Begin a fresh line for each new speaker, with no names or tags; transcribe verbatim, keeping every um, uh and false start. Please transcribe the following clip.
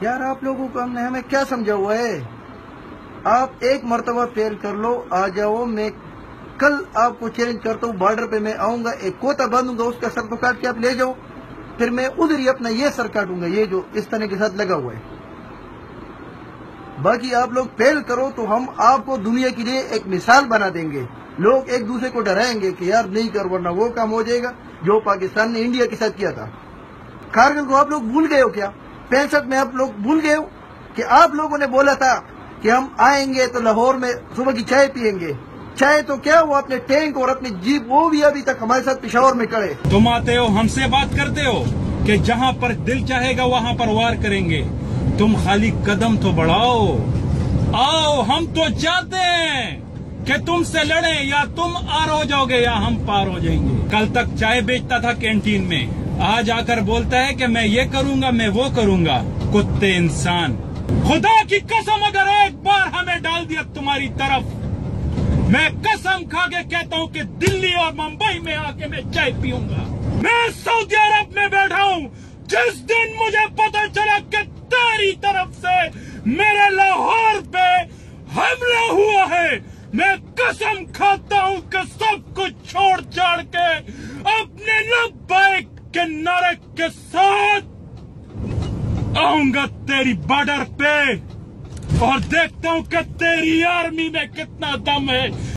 یار آپ لوگوں کو ہم نے ہمیں کیا سمجھا ہوا ہے؟ آپ ایک مرتبہ فیل کر لو، آ جاؤ، میں کل آپ کو چیلنج کرتا ہوں، بارڈر پہ میں آؤں گا، ایک کوتا باندھوں گا، اس کا سر تو کاٹ کے آپ لے جاؤ، پھر میں ادھر ہی اپنا یہ سر کاٹوں گا، یہ جو اس طرح کے ساتھ لگا ہوا ہے۔ باقی آپ لوگ فیل کرو تو ہم آپ کو دنیا کے لیے ایک مثال بنا دیں گے، لوگ ایک دوسرے کو ڈرائیں گے کہ یار نہیں کر، ورنہ وہ کام ہو جائے گا جو پاکستان نے انڈیا کے ساتھ کیا تھا۔ کارگل کو آپ لوگ بھول گئے ہو کیا؟ پینسٹھ میں آپ لوگ بھول گئے ہو کہ آپ لوگوں نے بولا تھا کہ ہم آئیں گے تو لاہور میں صبح کی چائے پیئیں گے، چائے تو کیا وہ اپنے ٹینک اور اپنی جیپ وہ بھی ابھی تک ہمارے ساتھ پشاور میں کھڑے۔
تم آتے ہو ہم سے بات کرتے ہو کہ جہاں پر دل چاہے گا وہاں پر وار کریں گے، تم خالی قدم تو بڑھاؤ، آؤ، ہم تو چاہتے ہیں کہ تم سے لڑیں، یا تم آر ہو جاؤ گے یا ہم پار ہو جائیں گے۔ کل تک چائے بیچتا تھا کینٹین میں، آج آ کر بولتا ہے کہ میں یہ کروں گا، میں وہ کروں گا۔ کتے انسان، خدا کی قسم اگر ایک بار ہمیں ڈال دیا تمہاری طرف، میں قسم کھا کے کہتا ہوں کہ دلی اور ممبئی میں آ کے میں چائے پیوں گا۔ میں سعودی عرب میں بیٹھا ہوں، جس دن مجھے پتا چلا کہ تیری طرف سے میرے لاہور پہ حملہ ہوا ہے، میں قسم کھاتا ہوں کہ سب کچھ چھوڑ چھاڑ کے اپنے لبیک کے نعرے کے ساتھ آؤں گا تیری بارڈر پہ اور دیکھتا ہوں کہ تیری آرمی میں کتنا دم ہے۔